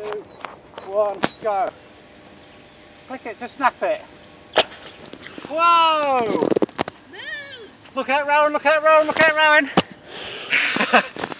1, go. Click it, just snap it. Whoa! Look out, Rowan, look out, Rowan, look out, Rowan.